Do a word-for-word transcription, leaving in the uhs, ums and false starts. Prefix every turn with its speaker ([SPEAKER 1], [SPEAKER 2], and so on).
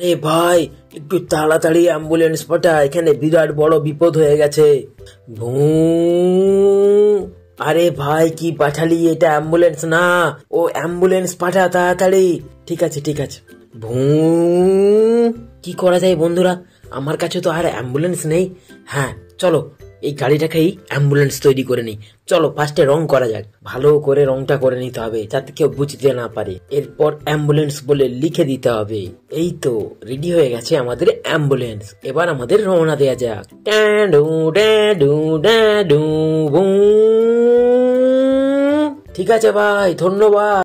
[SPEAKER 1] এ ভাই, একটু তাড়াতাড়ি অ্যাম্বুলেন্স পাঠা, এখানে বিরাট বড় বিপদ হয়ে গেছে। ভূ আরে ভাই, কি পাঠালি? এটা অ্যাম্বুলেন্স না, ও অ্যাম্বুলেন্স পাঠা তাড়াতাড়ি। ঠিক আছে ঠিক আছে। ভূ কি করা যায় বন্ধুরা? আমার কাছে তো আর অ্যাম্বুলেন্স নেই। হ্যাঁ চলো, এই গাড়িটাকেই অ্যাম্বুলেন্স তৈরি করে নিই। চলো ফার্স্টে রং করা যাক, ভালো করে রংটা করে নিতে হবে যাতে কেউ বুঝতে না পারে। এরপর অ্যাম্বুলেন্স বলে লিখে দিতে হবে। এই তো রেডি হয়ে গেছে আমাদের অ্যাম্বুলেন্স। এবার আমাদের রওনা দেয়া যাক। ড্যাডু ড্যাডু ড্যাডু বু। ঠিক আছে ভাই, ধন্যবাদ।